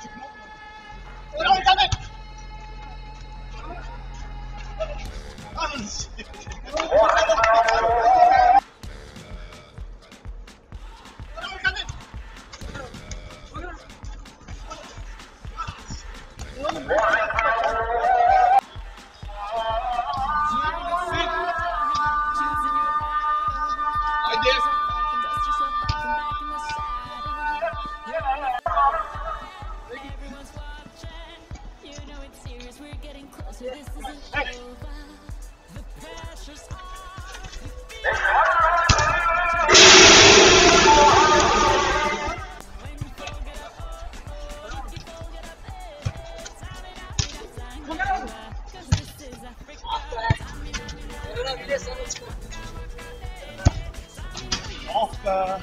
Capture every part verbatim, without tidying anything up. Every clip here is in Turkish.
Ah be.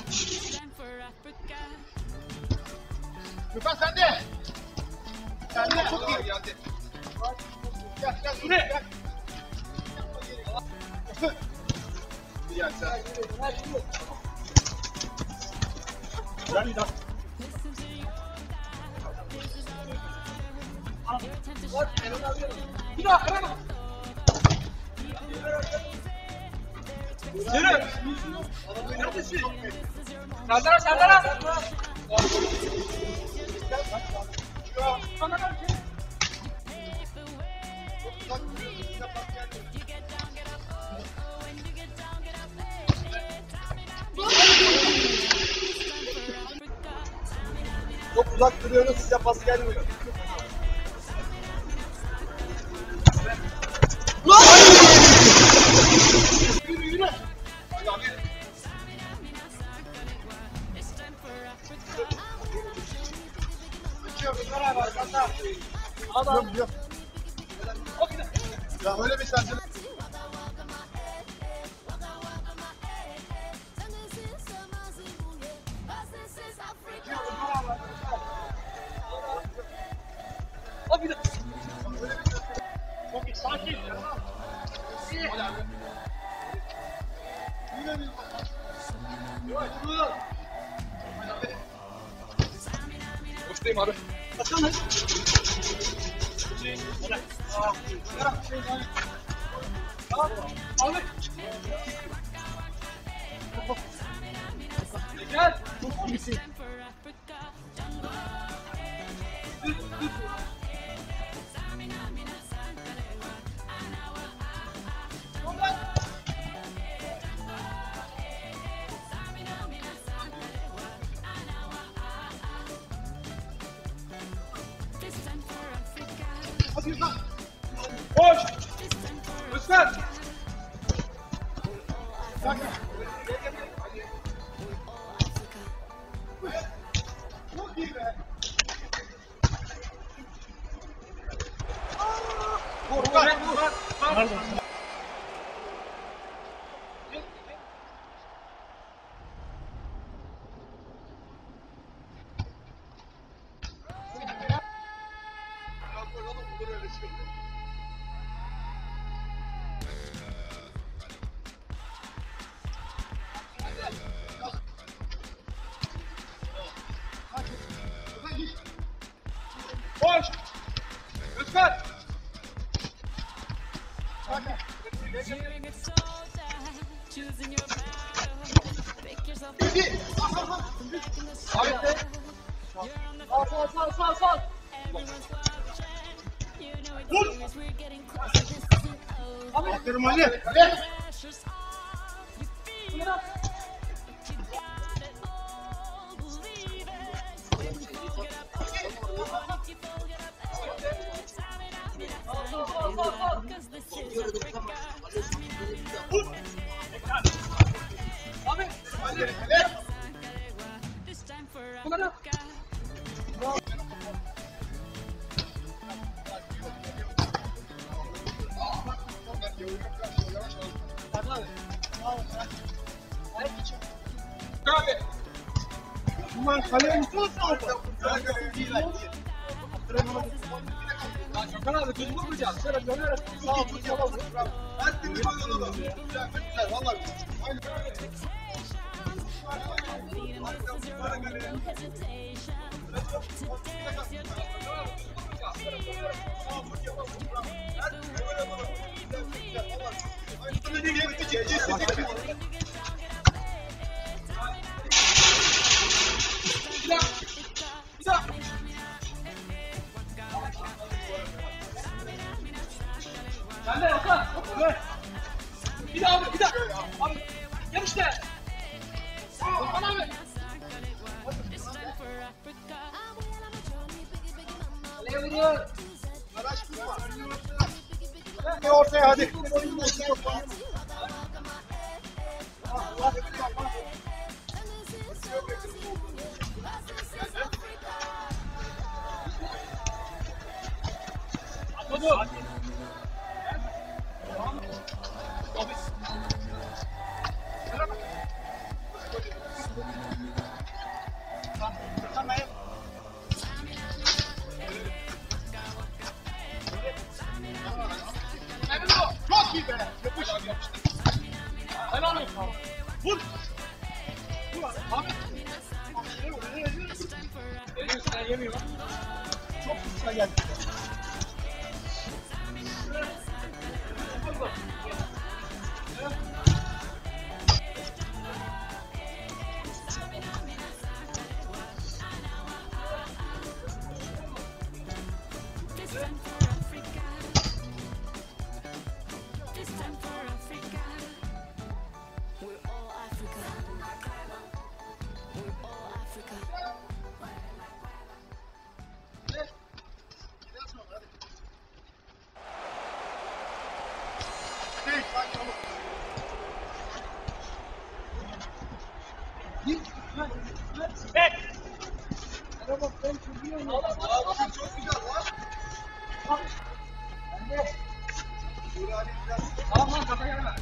Gökhan sende. Sende. Çok iyi geldi. Gel gel Suri. Gel. Gel sen. Gel bir daha. Bir daha. Bir daha. Yürü! Neredesin? Serdar, Serdar! Çok uzak duruyorsunuz, size pas gelmiyor. Yürü yürü! Adam. Yok, yok. Ya öyle bir şans. Çok iyi, sakin. İyi. Boştayım abi. Baksana. Abi. Gel. Çok iyisin. Koş! Lütfen! Sakın! Çok iyi be! Vur, vur, vur! Pardon. Koş! Lütfen! Abi! Sağ sağ sağ sağ sağ! Vur! Aferin Ali! Ali! Abi! Ali! Ali! Bunları! Bunlar kaleye uçuyorsa orada. Şokan abi düzgün vuracağız. Şöyle dönerek sağa vur, sola vur. Her türlü böyle olur. Güzel, güzel. Vallahi sen de Okan. Bir daha abi, bir daha. Abi, gel işte. Okan abi. Kaleye vuruyor. Araç kurma. Ne ortaya hadi. Atladı. Çok iyi be. Yapış. Helal olsun. Vur. Vur. Ahmet. Sen yemiyor. Çok güzel geldi. Çok güzel lan. Tamam lan kafa gelme.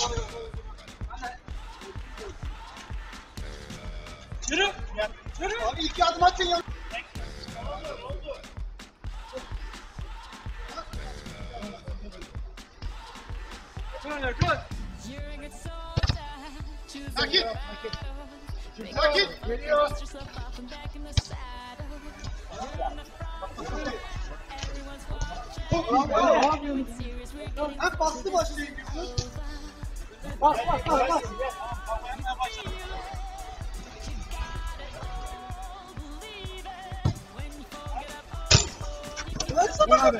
Yürü. Yürü. Abi iki adım atın ya. Sakin. Sakin. Geliyor. Hep bastı başlayın. Bas bas bas bas. Abi.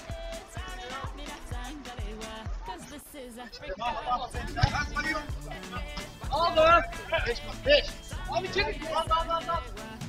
Al da. Beş bak beş. Abi çevir. Al al al al.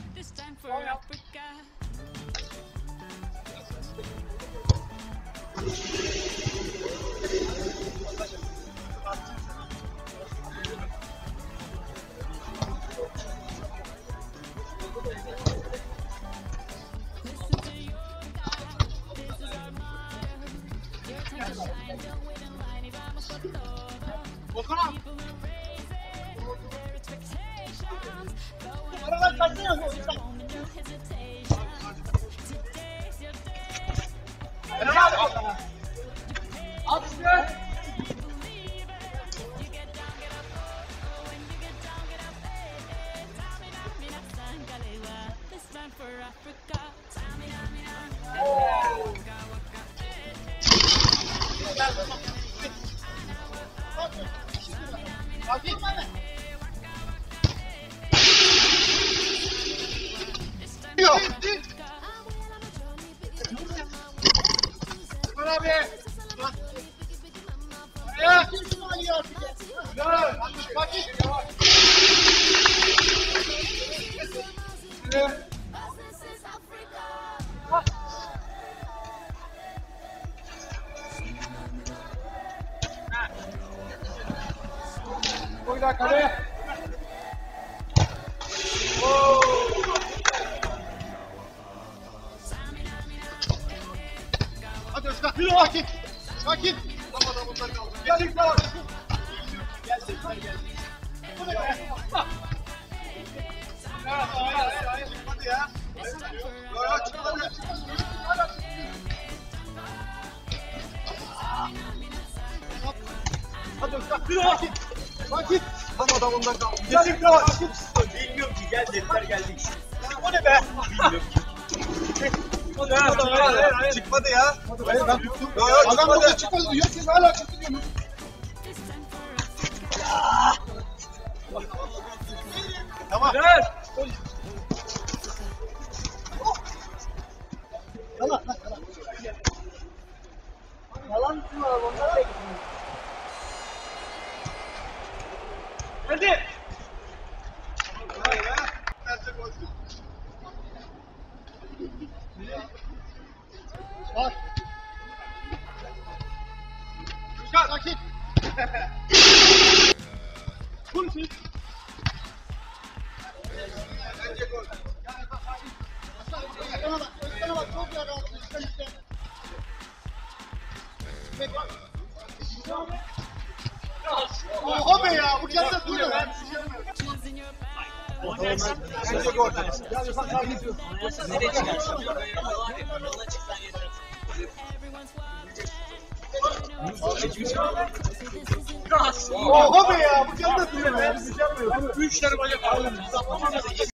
Okan abi. Aralar kaçıyor. At işte. Sakin. Yok. Dur abi. Ya. Ya. Sakin. Oyna kaleye. Hadi Özkan. Yürü sakin. Sakin. Tamam da bunlar kaldı. Geldik daha. Geldik. Geldik. Bu ne be? Ya hayır hayır hayır. Hadi ya. Ya çıkmadı. Sakin. Sakin. Tam adamından kaldı. Getir kral. Bilmiyorum ki gel dediler geldik. O ne be? Bilmiyorum ki. O ne? Hayır hayır çıkmadı ya. Hayır ben tuttum. Adam burada çıkmadı diyor siz hala çıktı diyorsunuz. Tamam. Ver. Yalan lan yalan. Yalan mı abi onlar da gitmiyor. Hadi. Hayır ha. Nerede koydun? Bak. Rüzgar sakin. Vur siz. Bence gol. Sana bak, sana bak, çok güzel rahatsız, işte işte. Oha be ya, bu kendine duruyor. Bence gol. Nereye çıkarsın? Oha be ya, bu kendine duruyor. Üç tane bacak aldım.